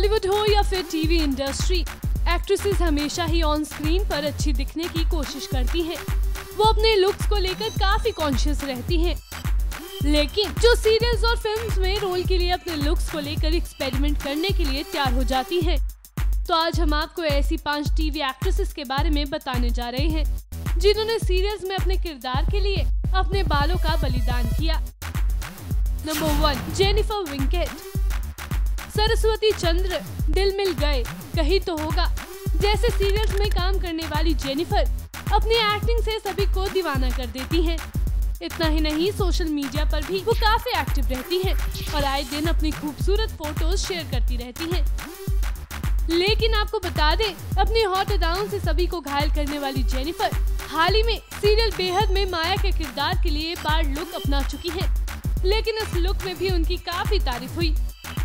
बॉलीवुड हो या फिर टीवी इंडस्ट्री, एक्ट्रेसेस हमेशा ही ऑन स्क्रीन पर अच्छी दिखने की कोशिश करती हैं। वो अपने लुक्स को लेकर काफी कॉन्शियस रहती हैं। लेकिन जो सीरियल्स और फिल्म्स में रोल के लिए अपने लुक्स को लेकर एक्सपेरिमेंट करने के लिए तैयार हो जाती हैं। तो आज हम आपको ऐसी 5 टीवी एक्ट्रेसेस के बारे में बताने जा रहे हैं जिन्होंने सीरियल्स में अपने किरदार के लिए अपने बालों का बलिदान किया। Number 1, Jennifer Winget. Saraswati Chandra, Dil Mil गए, कहीं तो होगा जैसे सीरियल्स में काम करने वाली जेनिफर अपनी एक्टिंग से सभी को दीवाना कर देती हैं। इतना ही नहीं, सोशल मीडिया पर भी वो काफी एक्टिव रहती हैं और आए दिन अपनी खूबसूरत फोटोज शेयर करती रहती हैं। लेकिन आपको बता दें, अपनी हॉट अदाओं से सभी को घायल करने वाली जेनिफर हाल ही में सीरियल बेहद में माया के किरदार के लिए बार्ड लुक अपना चुकी है। लेकिन इस लुक में भी उनकी काफी तारीफ हुई।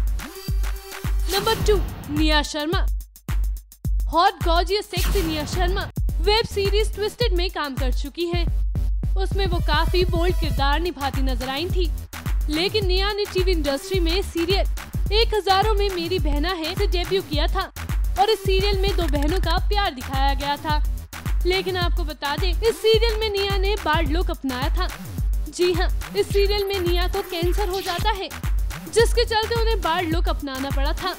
Number 2, Nia Sharma. Hot gorgeous sexy Nia Sharma web series twisted में काम कर चुकी हैं। उसमें वो काफी बोल्ड किरदार निभाती नजर आई थी। लेकिन निया ने टीवी इंडस्ट्री में सीरियल 1000 में मेरी बहना है से डेब्यू किया था और इस सीरियल में 2 बहनों का प्यार दिखाया गया था। लेकिन आपको बता दें, इस सीरियल में निया ने बार्ड लुक अपनाया था। जी हाँ, इस सीरियल में निया को कैंसर हो जाता है, जिसके चलते उन्हें बार्ड लुक अपनाना पड़ा था।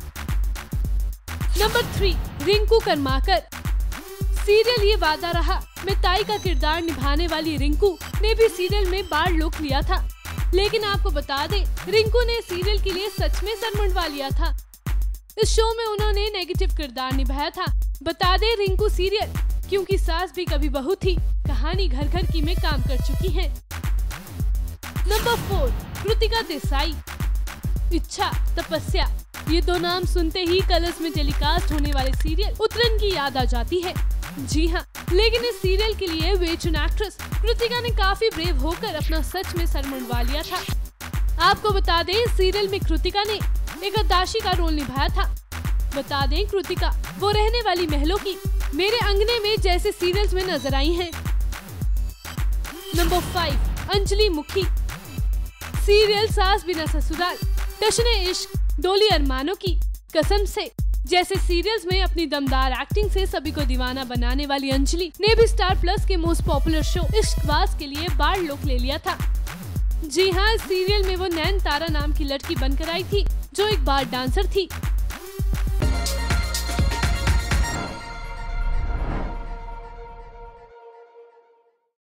नंबर 3, रिंकू कर्माकर। सीरियल ये वादा रहा में ताई का किरदार निभाने वाली रिंकू ने भी सीरियल में बार्ड लुक लिया था। लेकिन आपको बता दें, रिंकू ने सीरियल के लिए सच में सर मुंडवा लिया था। इस शो में उन्होंने नेगेटिव किरदार निभाया था। बता दें, रिंकू सीरियल क्योंकि सास भी कभी बहू थी कहानी घर घर की में काम कर चुकी हैं। नंबर 4, कृतिका देसाई। इच्छा, तपस्या, ये 2 नाम सुनते ही कलर्स में टेलीकास्ट होने वाले सीरियल उतरन की याद आ जाती है। जी हाँ, लेकिन इस सीरियल के लिए वेटरन एक्ट्रेस कृतिका ने काफी ब्रेव होकर अपना सच में सर मुंडवा लिया था। आपको बता दें, इस सीरियल में कृतिका ने एक अदाशी का रोल निभाया था। बता दें, कृतिका वो रहने वाली महलों की मेरे अंगने में जैसे सीरियल्स में नजर आई हैं। नंबर 5, अंजलि मुखी। सीरियल सास बिना ससुराल, टशने इश्क, डोली अरमानों की कसम से जैसे सीरियल्स में अपनी दमदार एक्टिंग से सभी को दीवाना बनाने वाली अंजलि ने भी स्टार प्लस के मोस्ट पॉपुलर शो इश्कबाज के लिए बार्ड लुक ले लिया था। जी हाँ, इस सीरियल में वो नैन तारा नाम की लड़की बनकर आई थी जो एक बार डांसर थी।